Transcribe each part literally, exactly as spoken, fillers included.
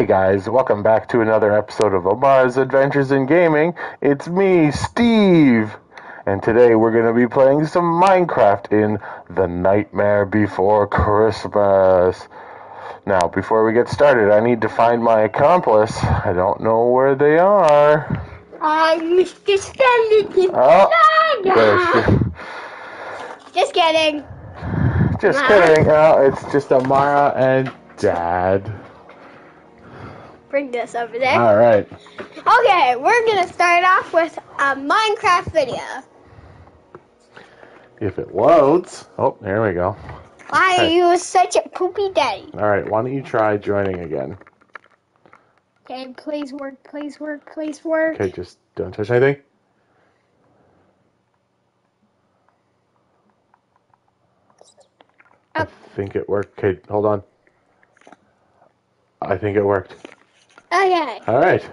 Hey guys, welcome back to another episode of Amara's Adventures in Gaming. It's me, Steve, and today we're going to be playing some Minecraft in The Nightmare Before Christmas. Now, before we get started, I need to find my accomplice. I don't know where they are. I'm Mister Skeleton. Oh, there she. Just kidding. Just Amara. kidding. Oh, it's just Amara and Dad. Bring this over there. All right. Okay, we're gonna start off with a Minecraft video. If it loads. Oh, there we go. Why are Okay. you such a poopy daddy? All right, why don't you try joining again? Okay, please work, please work, please work. Okay, just don't touch anything. Up. I think it worked. Okay, hold on. I think it worked. Okay. All right.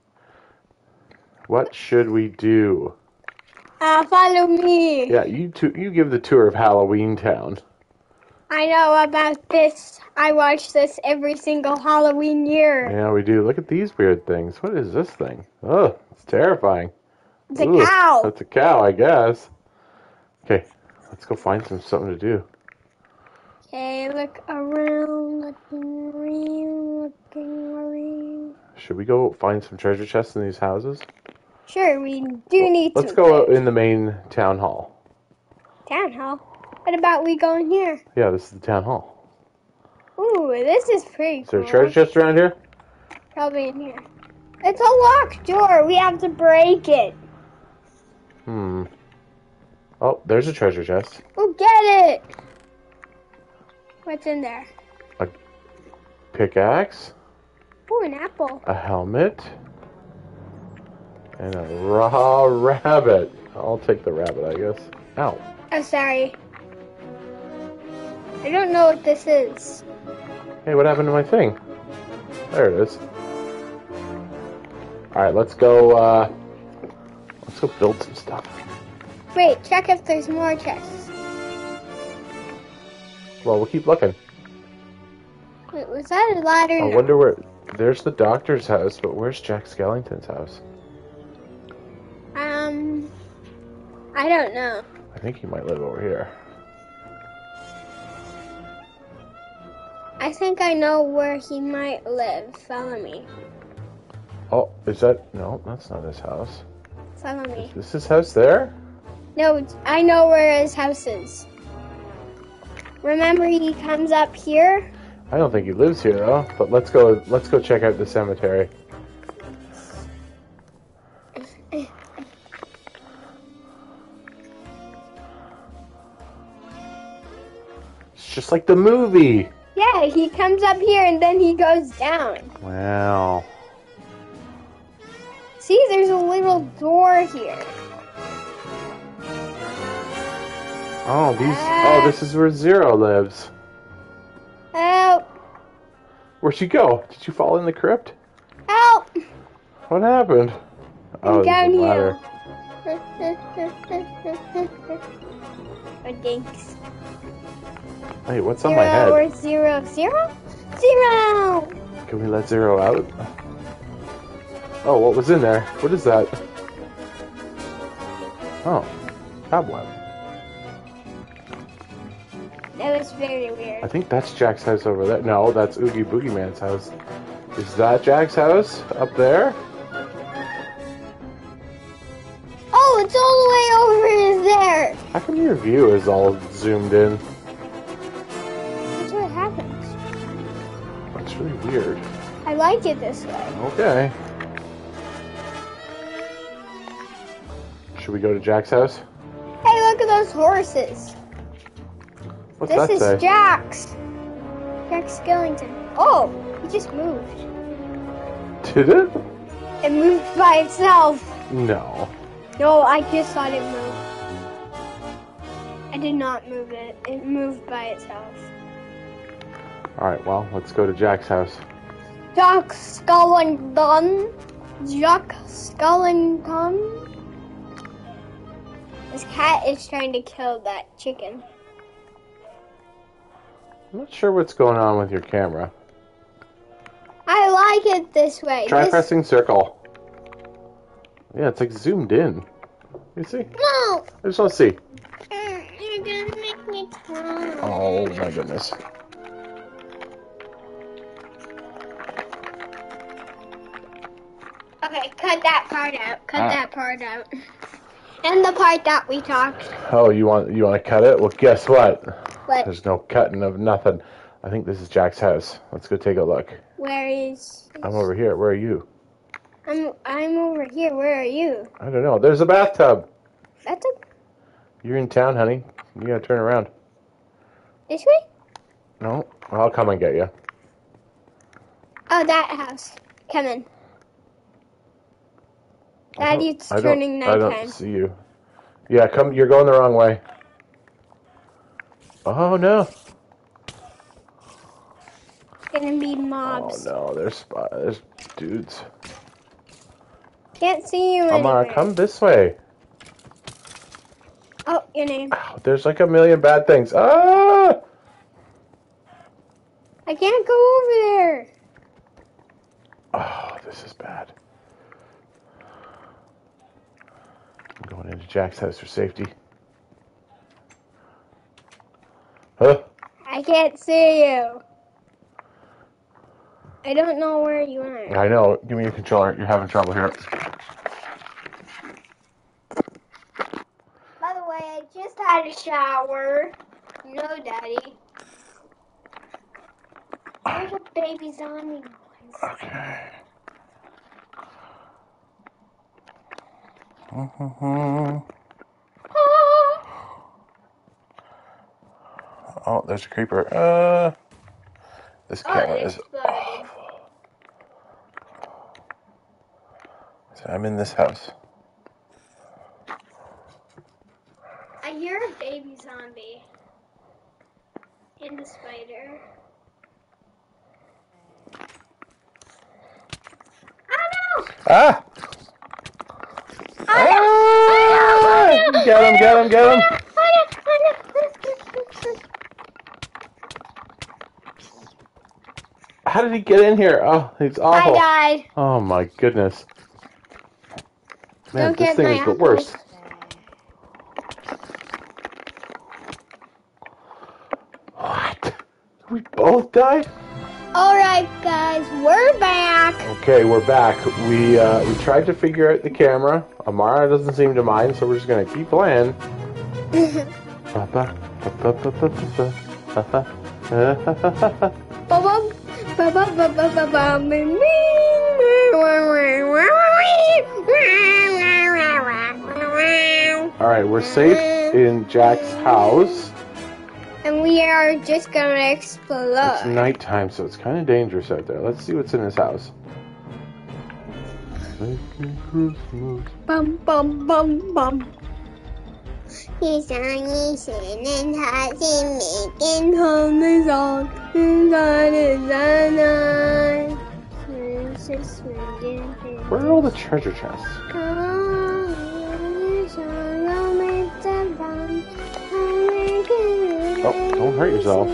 What should we do? Uh, follow me. Yeah, you two, you give the tour of Halloween Town. I know about this. I watch this every single Halloween year. Yeah, we do. Look at these weird things. What is this thing? Oh, it's terrifying. It's a Ooh, cow. That's a cow, I guess. Okay, let's go find some something to do. Okay, look around, looking around, looking around. Should we go find some treasure chests in these houses? Sure, we do need Let's some go out food. in the main town hall. Town hall? What about we go in here? Yeah, this is the town hall. Ooh, this is pretty Is there cool. a treasure chest around here? Probably in here. It's a locked door. We have to break it. Hmm. Oh, there's a treasure chest. Oh, get it. What's in there? Pickaxe, Ooh, an apple. a helmet, and a raw rabbit. I'll take the rabbit, I guess. Ow. Oh, sorry. I don't know what this is. Hey, what happened to my thing? There it is. Alright, let's go, uh... Let's go build some stuff. Wait, check if there's more chests. Well, we'll keep looking. Wait, was that a ladder? I No. wonder where... There's the doctor's house, but where's Jack Skellington's house? Um, I don't know. I think he might live over here. I think I know where he might live. Follow me. Oh, is that... No, that's not his house. Follow me. Is this his house there? No, it's- I know where his house is. Remember, he comes up here. I don't think he lives here though. But let's go. Let's go check out the cemetery. It's just like the movie. Yeah, he comes up here and then he goes down. Wow. See, there's a little door here. Oh, these. Oh, this is where Zero lives. Help! Where'd you go? Did you fall in the crypt? Help! What happened? Oh, I'm down there's a ladder. here. Oh, thanks. Hey, what's on Zero my head? or zero? Zero? Zero! Can we let Zero out? Oh, what was in there? What is that? Oh, cobweb. That was very weird. I think that's Jack's house over there. No, that's Oogie Boogie Man's house. Is that Jack's house up there? Oh, it's all the way over there. How come your view is all zoomed in? That's what happens. That's really weird. I like it this way. Okay. Should we go to Jack's house? Hey, look at those horses. What's This that is say? Jack's. Jack Skellington. Oh, he just moved. Did it? It moved by itself. No. No, I just saw it move. I did not move it. It moved by itself. Alright, well, let's go to Jack's house. Jack Skellington. Jack Skellington. This cat is trying to kill that chicken. I'm not sure what's going on with your camera. I like it this way. Try this... pressing circle. Yeah, it's like zoomed in. You see? No! I just want to see. You're gonna make me cry. Oh my goodness. Okay, cut that part out. Cut Ah. that part out. And the part that we talked. Oh, you want you want to cut it? Well, guess what? What? There's no cutting of nothing. I think this is Jack's house. Let's go take a look. Where is... I'm over here. Where are you? I'm I'm over here. Where are you? I don't know. There's a bathtub. That's a... You're in town, honey. You gotta turn around. This way? No? Well, I'll come and get you. Oh, that house. Come in. Daddy, it's I turning don't, I nighttime. don't see you. Yeah, come. You're going the wrong way. Oh no. It's gonna be mobs. Oh no, there's spot. There's dudes. Can't see you Amara, anywhere. come this way. Oh, your name. Ow, there's like a million bad things. Ah! I can't go over there. Oh, this is bad. I'm going into Jack's house for safety. Huh? I can't see you. I don't know where you are. I know. Give me your controller. You're having trouble here. By the way, I just had a shower. No, Daddy. There's a baby zombie noise. Okay. Mm-hmm. Oh, there's a creeper. Uh, this camera it is exploded. awful. So I'm in this house. I hear a baby zombie. And a spider. Oh no! Ah! Oh no! Oh no! Get him, get him, get him! Oh no! Oh no! How did he get in here? Oh, it's awful. I died. Oh my goodness. Man, Don't this get thing my is the apples. worst. What? We both died? Alright guys, we're back. Okay, we're back. We uh, we tried to figure out the camera. Amara doesn't seem to mind, so we're just gonna keep playing. Ba-bum, ba-bum, ba-bum, ba-bum. Alright, we're safe in Jack's house. And we are just gonna explode. It's nighttime, so it's kind of dangerous out there. Let's see what's in his house. Bum, bum, bum, bum. He's only singing, hussing, making home is all inside his eye. Where are all the treasure chests? Oh, don't hurt yourself.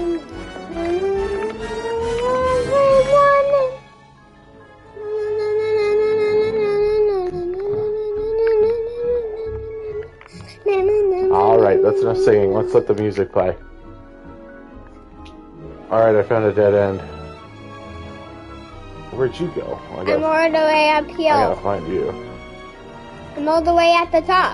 Alright, that's enough singing. Let's let the music play. Alright, I found a dead end. Where'd you go? I gotta, I'm all the way up here. I gotta find you. I'm all the way at the top.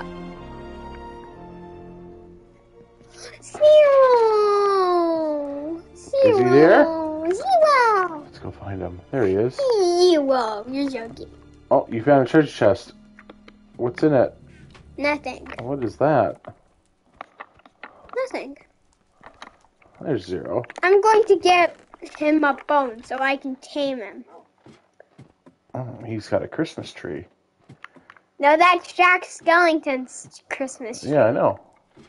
Zero. Zero. Is he there? Zero. Let's go find him. There he is. Zero. You're joking. Oh, you found a treasure chest. What's in it? Nothing. What is that? Nothing. There's zero. I'm going to get him a bone so I can tame him. Oh, he's got a Christmas tree. No, that's Jack Skellington's Christmas tree. Yeah, I know.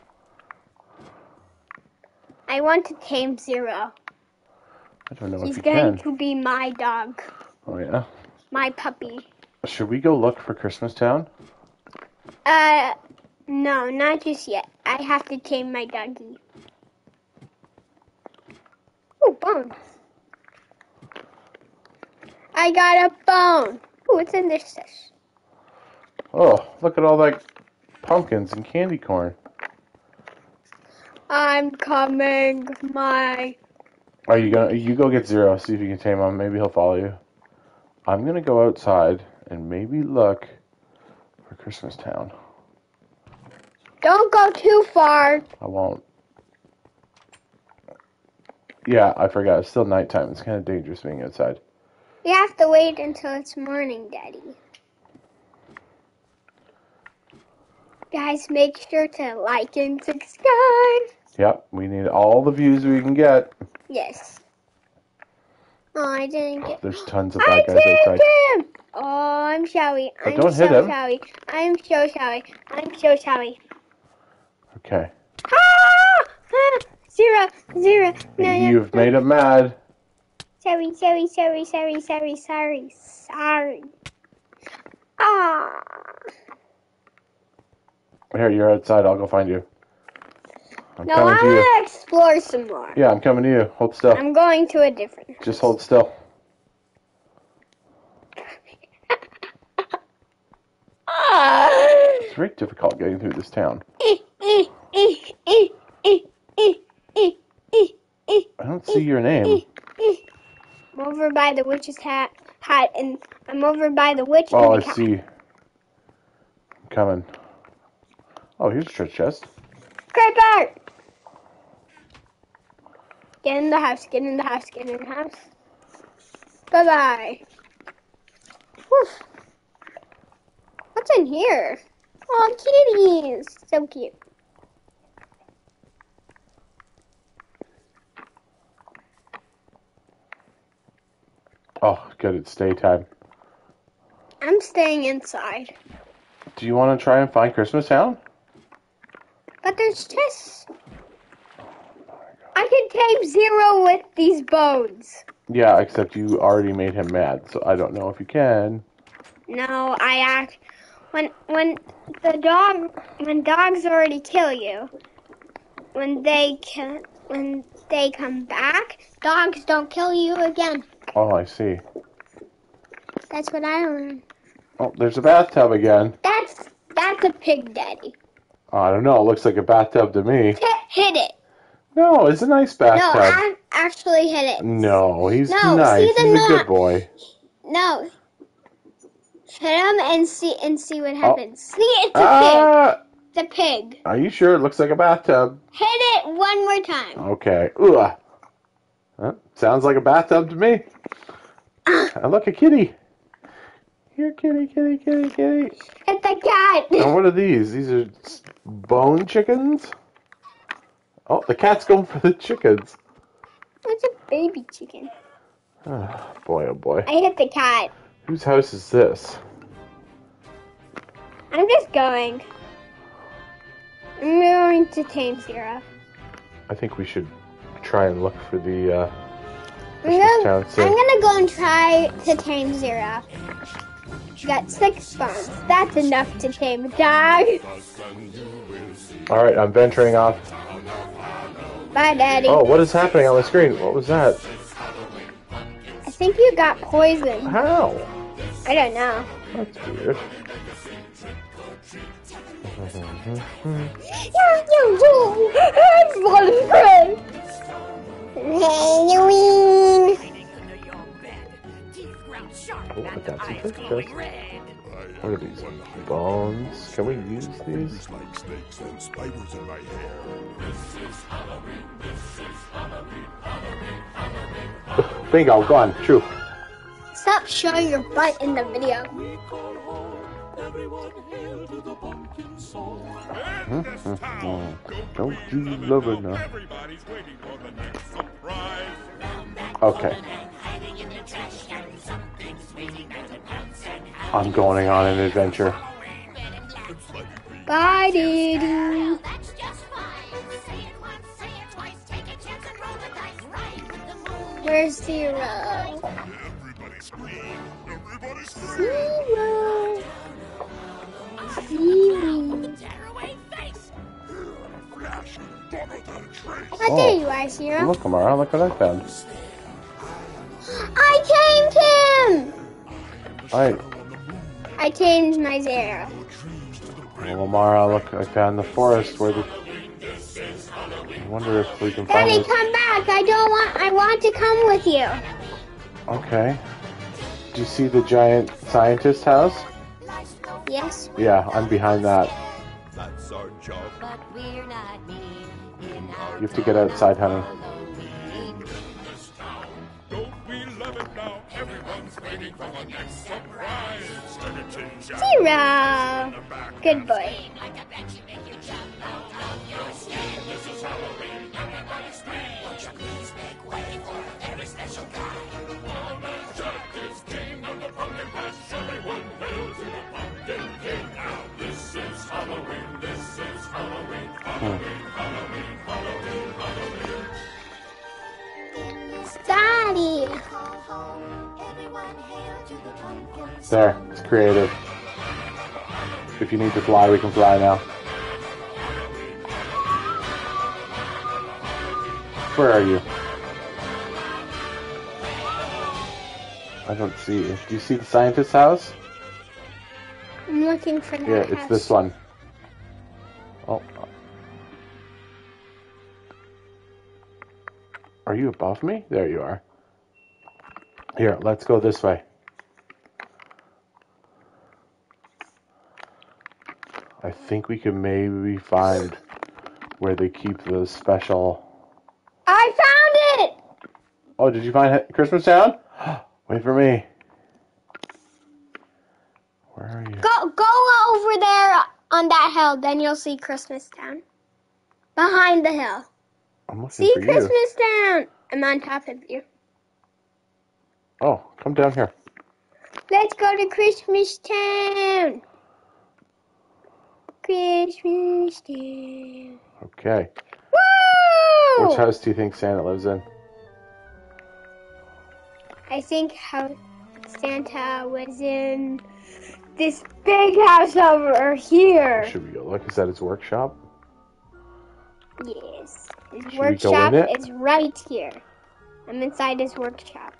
I want to tame Zero. I don't know He's if you going can. to be my dog. Oh, yeah? My puppy. Should we go look for Christmas Town? Uh, no, not just yet. I have to tame my doggy. Oh, bone. I got a bone. What's in this dish? Oh, look at all that pumpkins and candy corn. I'm coming, my... Are you gonna? You go get Zero. See if you can tame him. Maybe he'll follow you. I'm gonna go outside and maybe look for Christmas Town. Don't go too far. I won't. Yeah, I forgot. It's still nighttime. It's kind of dangerous being outside. You have to wait until it's morning, Daddy. Guys, make sure to like and subscribe. Yep, we need all the views we can get. Yes. Oh, I didn't get... There's tons of I bad guys outside. him! Oh, I'm showy. But I'm don't so hit him. showy. I'm so showy. I'm so showy. Okay. Ah! Ah! Zero, zero. No, no, You've no. made him mad. Sorry, sorry, sorry, sorry, sorry, sorry, sorry. Ah. Here, you're outside. I'll go find you. I'm No, coming I to you. want to explore some more. Yeah, I'm coming to you. Hold still. I'm going to a different house. Just hold still. Ah. It's very difficult getting through this town. I don't see your name. I'm over by the witch's hat, hat, and I'm over by the witch. Oh, I and the cat. see. I'm coming. Oh, here's a treasure chest. Creeper! Get in the house, get in the house, get in the house. Bye-bye. Woof. What's in here? Oh, kitties. So cute. Oh, good. It's daytime. I'm staying inside. Do you want to try and find Christmas Town? But there's chests. I can tame Zero with these bones. Yeah, except you already made him mad, so I don't know if you can. No, I act when when the dog when dogs already kill you. When they can when they come back, dogs don't kill you again. Oh, I see. That's what I learned. Oh, there's a bathtub again. That's that's a pig, Daddy. Oh, I don't know. It looks like a bathtub to me. Hit, hit it. No, it's a nice No, bathtub. I actually hit it. No, he's No, nice. see the He's a knot. good boy. No. Hit him and see and see what happens. See, it's a Ah! pig. It's a pig. Are you sure? It looks like a bathtub. Hit it one more time. Okay. Ugh. Huh? Sounds like a bathtub to me. And look, a kitty. Here, kitty, kitty, kitty, kitty. It's a cat. And what are these? These are s- bone chickens? Oh, the cat's going for the chickens. It's a baby chicken. Oh, boy, oh boy. I hit the cat. Whose house is this? I'm just going. I'm going to tame Zero. I think we should try and look for the uh, I'm Christmas gonna, town I'm soon. gonna go and try to tame Zero. Got six bones. That's enough to tame a dog. All right, I'm venturing off. Bye, Daddy. Oh, what is happening on the screen? What was that? I think you got poisoned. How? I don't know. That's weird. Yeah, you do. It's one friend. Halloween. Oh, I got some treasure chests. What are these? Bones? Can we use these? Like snakes and spiders in my hair. Bingo, gone. True. Stop showing your butt in the video. Don't you love her now? Everybody's waiting for the next surprise. Okay. I'm going on an adventure. Bye, Daddy. Where's Zero? Everybody scream. Everybody scream. Zero. Zero. Flash. Don't know that trace. Oh, there you are, Zero. Look, Amara, look what I found. I tamed him! Alright. I changed my zero. Well, Amara, look, I found the forest where the... I wonder if we can find Daddy, this. come back. I don't want, I want to come with you. Okay. Do you see the giant scientist house? Yes. Yeah, I'm behind that. That's our job. You have to get outside, honey. Don't we love it now? Everyone's waiting for the next surprise. Zero. Good boy. This is Halloween. Everybody scream. Won't you please make way for a very special guy? Walnut Jack is king of the pumpkin patch. Everyone hail to the pumpkin king. Now this is Halloween. This is Halloween. Halloween, Halloween, Halloween, Halloween. Daddy. There, it's creative. If you need to fly, we can fly now. Where are you? I don't see you. Do you see the scientist's house? I'm looking for that Yeah, house. it's this one. Oh. Are you above me? There you are. Here, let's go this way. I think we can maybe find where they keep the special... I found it! Oh, did you find Christmas Town? Wait for me. Where are you? Go go over there on that hill, then you'll see Christmas Town. Behind the hill. I'm looking See for you. Christmas Town. I'm on top of you. Oh, come down here. Let's go to Christmas Town. Christmas Town. Okay. Woo! Which house do you think Santa lives in? I think how Santa was in this big house over here. Should we go look? Is that his workshop? Yes. His Should we go workshop in it? is right here. I'm inside his workshop.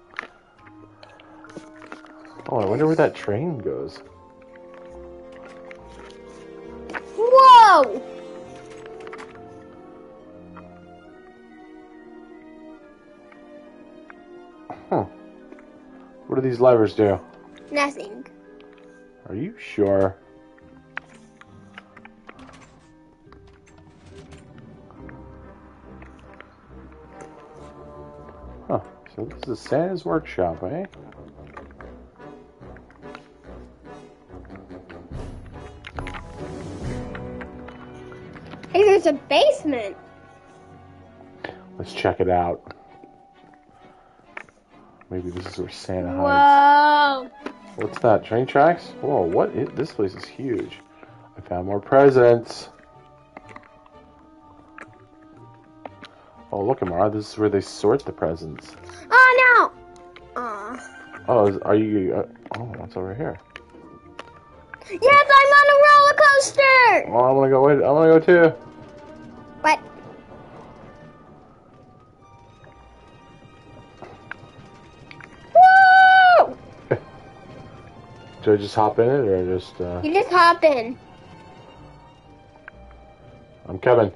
Oh, I wonder where that train goes. Whoa! Huh. What do these levers do? Nothing. Are you sure? Huh. So this is Santa's workshop, eh? Hey, there's a basement. Let's check it out. Maybe this is where Santa hides. Whoa! What's that? Train tracks? Whoa, what is this place is huge. I found more presents. Oh, look, Amara, this is where they sort the presents. Oh no! Aw. Oh, is, are you... Uh, oh, what's over here? Yes, I'm on a roller coaster! Oh, I want to go with, I want to go too. What? Woo! Should I just hop in it or just... Uh... You just hop in. I'm coming.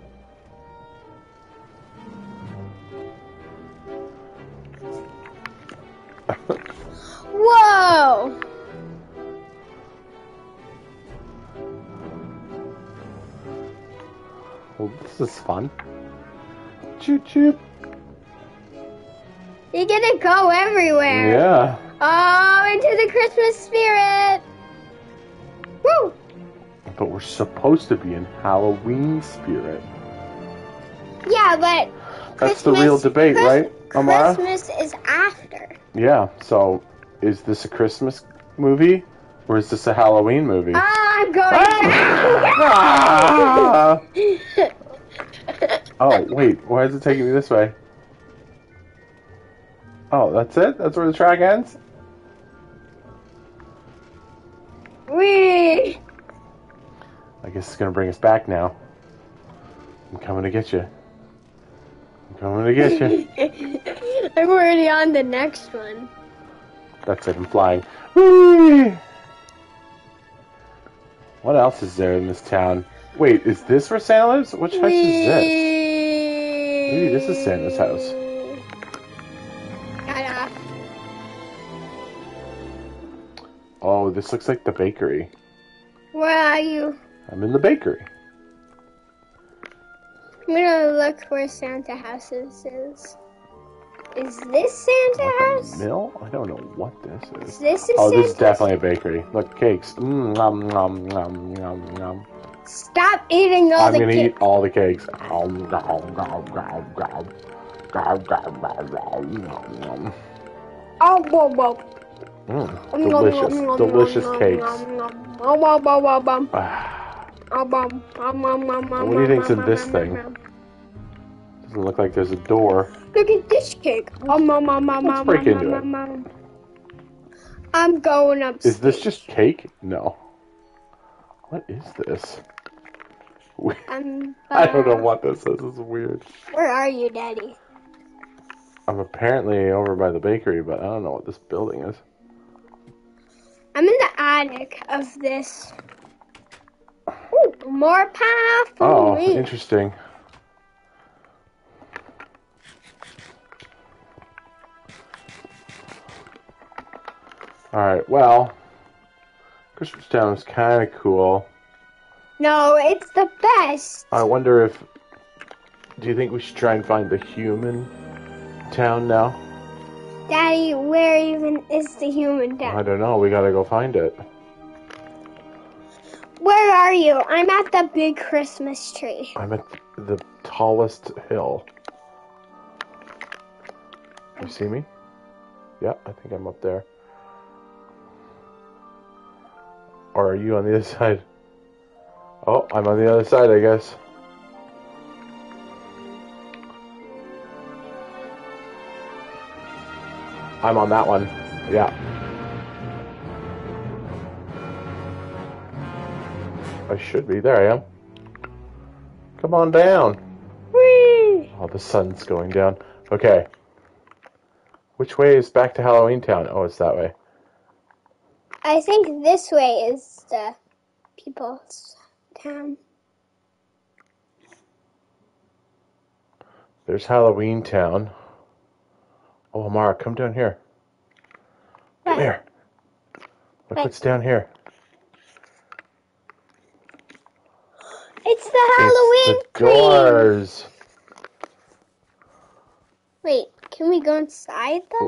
Whoa! Well, this is fun. Choo choo. You're gonna go everywhere. Yeah. Oh, into the Christmas spirit. Woo! But we're supposed to be in Halloween spirit. Yeah, but That's the Christmas- real debate, Chris- right, Amara? Christmas is after. Yeah, so is this a Christmas movie or is this a Halloween movie? I'm going Ah! Oh, wait, why is it taking me this way? Oh, that's it? That's where the track ends? Wee! I guess it's gonna bring us back now. I'm coming to get you. I'm coming to get you. I'm already on the next one. That's it, I'm flying. Whee! What else is there in this town? Wait, is this where Santa lives? Which house is this? Maybe this is Santa's house. Got off. Oh, this looks like the bakery. Where are you? I'm in the bakery. I'm gonna look where Santa houses is. Is this Santa Like house? a mill? I don't know what this is. Is this a Oh, Santa this is definitely a bakery. Look, cakes. Mmm, nom, nom, nom, nom, nom. Stop eating all I'm the gonna cake. eat all the cakes. Nom, nom, nom, nom, nom. Nom, nom, nom, nom, nom, nom. Oh, whoa, whoa. Mm, delicious, delicious cakes. Oh, whoa, whoa, whoa, whoa. Ah, Oh, whoa, whoa, whoa, whoa, whoa, what do you think's in whoa, this whoa, thing? whoa. Doesn't look like there's a door. Look at this cake. Oh, mom, mom, mom, Let's mom, break mom, into mom, it. mom. I'm going upstairs. Is this just cake? No. What is this? We- I'm, I don't know uh, what this is. This is weird. Where are you, Daddy? I'm apparently over by the bakery, but I don't know what this building is. I'm in the attic of this. Ooh, more pie for Oh, me. interesting. Alright, well, Christmas Town is kind of cool. No, it's the best. I wonder if... Do you think we should try and find the human town now? Daddy, where even is the human I town? don't know. We gotta go find it. Where are you? I'm at the big Christmas tree. I'm at the tallest hill. You see me? Yeah, I think I'm up there. Or are you on the other side? Oh, I'm on the other side, I guess. I'm on that one. Yeah. I should be. There I am. Come on down. Whee! Oh, the sun's going down. Okay. Which way is back to Halloween Town? Oh, it's that way. I think this way is the people's town. There's Halloween Town. Oh, Amara, come down here. Come What? here. Look Wait. what's down here. It's the Halloween It's the tree. doors. Wait, can we go inside them?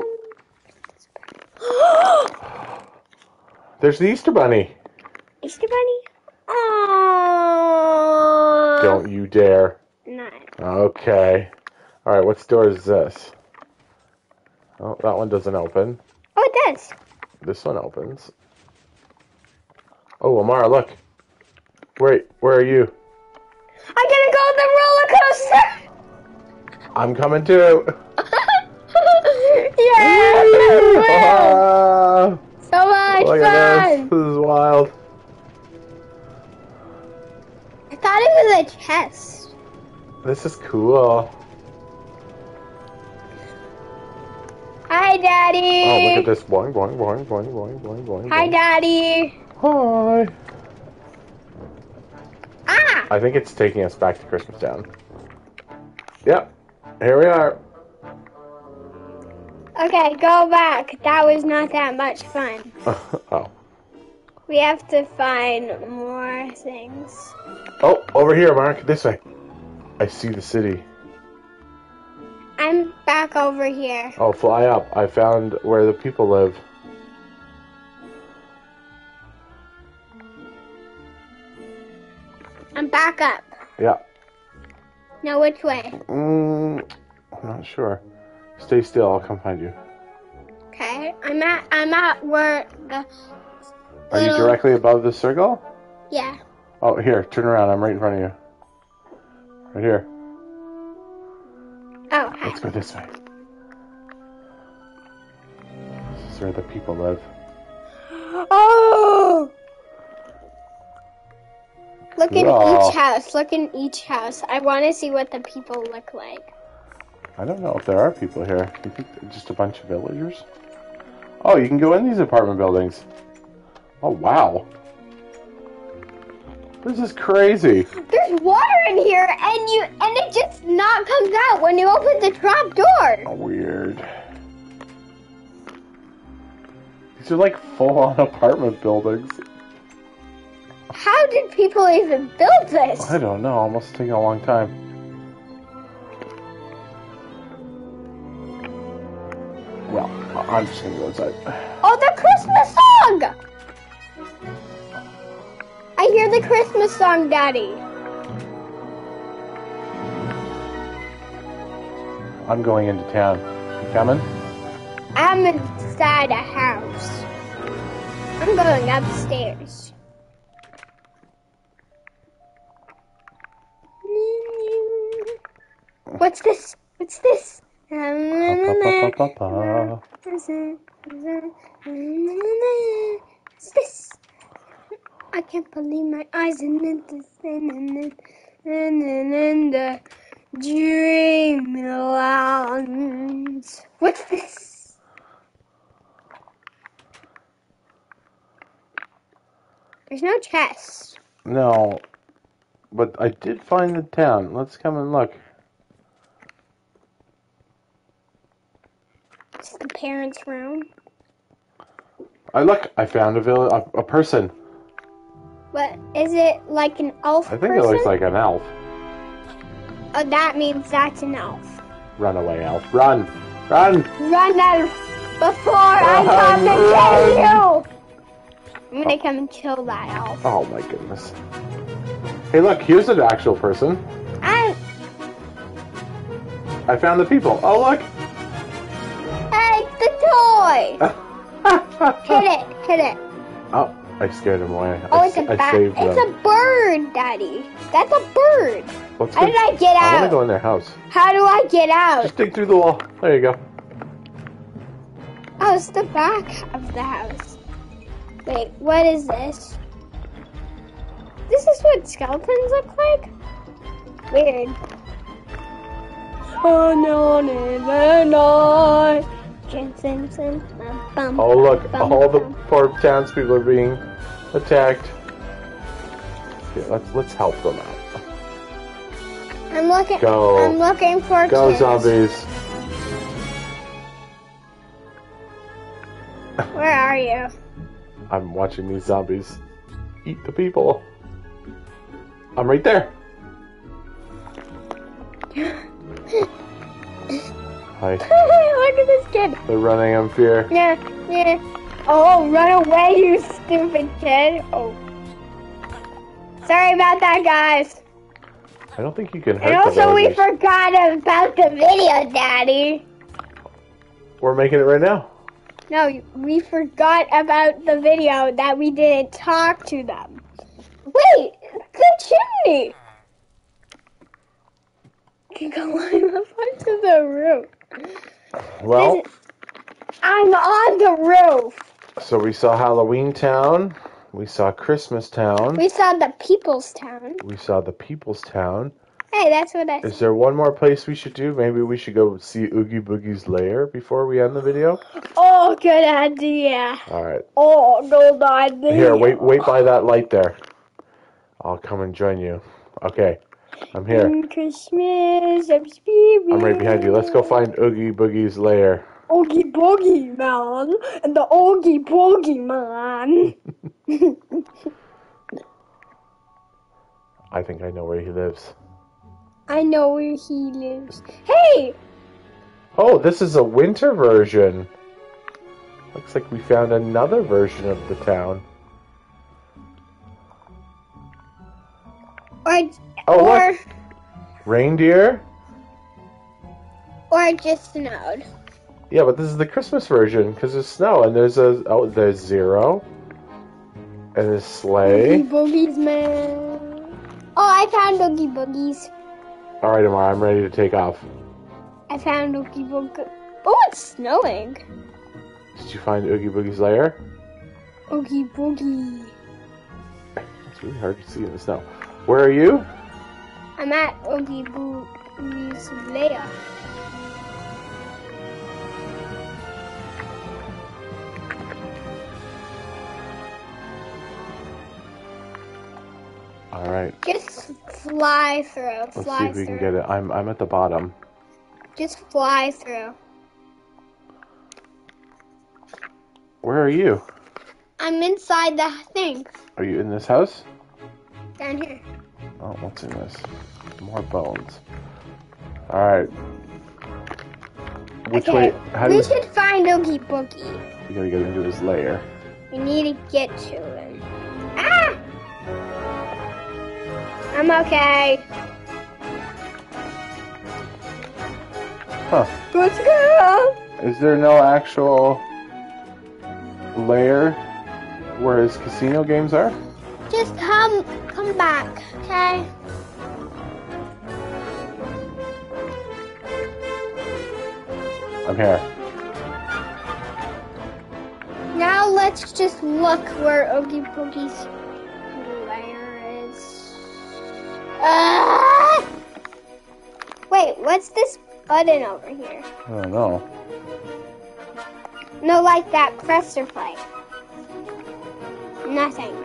There's the Easter Bunny. Easter Bunny? Oh. Don't you dare. Not. Okay. Alright, what door is this? Oh, that one doesn't open. Oh, it does. This one opens. Oh, Amara, look. Wait, where are you? I'm gonna go on the roller coaster. I'm coming too. Yeah. Ah, So much look at this. fun. This is wild. I thought it was a chest. This is cool. Hi, Daddy. Oh, look at this. Boing, boing, boing, boing, boing, boing, boing. Hi, boing. Daddy. Hi. Ah. I think it's taking us back to Christmas Town. Yep. Here we are. Okay, go back. That was not that much fun. Oh. We have to find more things. Oh, over here, Mark. This way. I see the city. I'm back over here. Oh, fly up. I found where the people live. I'm back up. Yeah. Now which way? Mm, I'm not sure. Stay still. I'll come find you. Okay. I'm at I'm at where the Are you little- directly above the circle? Yeah. Oh, here. Turn around. I'm right in front of you. Right here. Oh, hi. Let's go this way. This is where the people live. Oh! Look in Cool. each house. Look in each house. I want to see what the people look like. I don't know if there are people here. You think they're just a bunch of villagers? Oh, you can go in these apartment buildings. Oh, wow. This is crazy. There's water in here, and you and it just not comes out when you open the trap door. Oh, weird. These are like full-on apartment buildings. How did people even build this? I don't know. It must have taken a long time. Well, I'm just gonna go inside. Oh, the Christmas song! I hear the Christmas song, Daddy. I'm going into town. You coming? I'm inside a house. I'm going upstairs. What's this? What's this? Pa-pa-pa-pa-pa. What's this? I can't believe my eyes and then the dreamlands. What's this? There's no chest. No, but I did find the town. Let's come and look. It's the parents' room. I look. I found a vill- a, a person. But is it like an elf I think person? it looks like an elf. Oh, that means that's an elf. Run away, elf. Run! Run! Run, elf, before I come and kill you! I'm gonna come and kill that elf. Oh my goodness. Hey, look. Here's an actual person. I, I found the people. Oh, look. hey, the toy! Hit it, hit it. Oh, I scared him away. Oh, I, it's a I bat. saved It's them. a bird, Daddy. That's a bird. Let's How go- did I get I want to out? go in their house. How do I get out? Just dig through the wall. There you go. Oh, it's the back of the house. Wait, what is this? This is what skeletons look like? Weird. Oh no, never know. Oh, look. All the poor townspeople are being attacked. Okay, let's let's help them out. I'm looking. Go. I'm looking for Go, kids. zombies. Where are you? I'm watching these zombies eat the people. I'm right there. Hi. Look at this kid. They're running in fear. Yeah, yeah. Oh, run away, you stupid kid. Oh. Sorry about that, guys. I don't think you can hurt And the also, we villagers. forgot about the video, Daddy. We're making it right now. No, we forgot about the video that we didn't talk to them. Wait, the chimney. You can climb up onto the roof. Well, I'm on the roof. so we saw Halloween Town. We saw Christmas Town. We saw the People's Town. We saw the People's Town. Hey, that's what I Is said. there one more place we should do? Maybe we should go see Oogie Boogie's lair before we end the video? Oh, good idea. Alright. Oh, good idea. Here, wait wait by that light there. I'll come and join you. Okay. I'm here. In Christmas, I'm spirit. I'm right behind you. Let's go find Oogie Boogie's lair. Oogie Boogie Man and the Oogie Boogie Man. I think I know where he lives. I know where he lives. Hey! Oh, this is a winter version. Looks like we found another version of the town. Or, Oh, or, look. Reindeer? or it just snowed. Yeah, but this is the Christmas version because there's snow and there's a oh there's Zero and there's sleigh. Oogie Boogies, man. Oh, I found Oogie Boogies. All right, Amara, I'm ready to take off. I found Oogie Boogie. Oh, it's snowing. Did you find Oogie Boogie's lair? Oogie Boogie. It's really hard to see in the snow. Where are you? I'm at Oogie Boogie's lair. All right. Just fly through. Let's Fly see if we through. can get it. I'm I'm at the bottom. Just fly through. Where are you? I'm inside the thing. Are you in this house? Down here. Oh, what's in this? More bones. All right. Which okay. way? How do we you? should find Oogie Boogie. We gotta get into his lair. We need to get to him. Ah! I'm okay. Huh? Let's go. Is there no actual lair where his casino games are? Just come, come back, okay? I'm here. Now let's just look where Oogie Boogie's lair is. Ah! Wait, what's this button over here? I don't know. No, like that. Press or play. Nothing.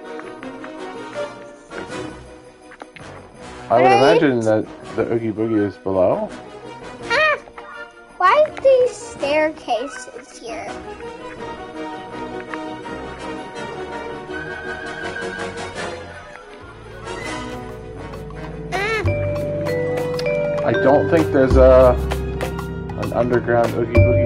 I would Right. imagine that the Oogie Boogie is below. Ah! Why are these staircases here? I don't think there's a an underground Oogie Boogie